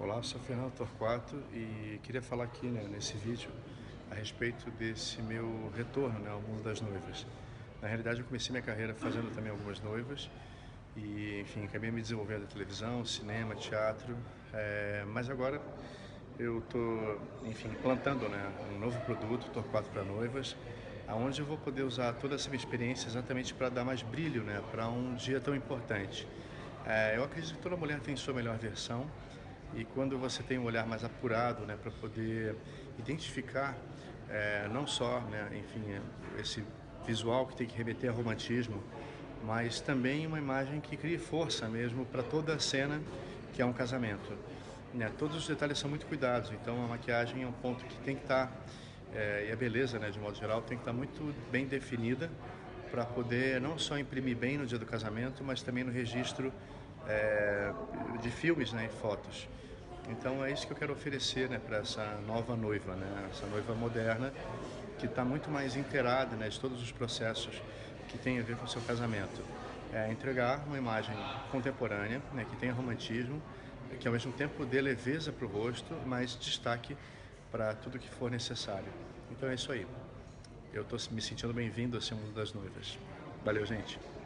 Olá, eu sou Fernando Torquato e queria falar aqui, nesse vídeo a respeito desse meu retorno, ao mundo das noivas. Na realidade, eu comecei minha carreira fazendo também algumas noivas e, enfim, acabei me desenvolvendo em televisão, cinema, teatro, mas agora eu estou, enfim, plantando, um novo produto, Torquato para Noivas, aonde eu vou poder usar toda essa minha experiência exatamente para dar mais brilho, para um dia tão importante. Eu acredito que toda mulher tem sua melhor versão e quando você tem um olhar mais apurado, para poder identificar não só, enfim, esse visual que tem que remeter a romantismo, mas também uma imagem que crie força mesmo para toda a cena que é um casamento. Todos os detalhes são muito cuidados, então a maquiagem é um ponto que tem que estar, e a beleza, de modo geral, tem que estar muito bem definida para poder não só imprimir bem no dia do casamento, mas também no registro é, de filmes, e fotos. Então é isso que eu quero oferecer, para essa nova noiva, essa noiva moderna que está muito mais inteirada, de todos os processos que tem a ver com o seu casamento. Entregar uma imagem contemporânea, que tenha romantismo, que ao mesmo tempo dê leveza para o rosto, mas destaque para tudo que for necessário. Então é isso aí. Eu estou me sentindo bem-vindo a ser um das noivas. Valeu, gente.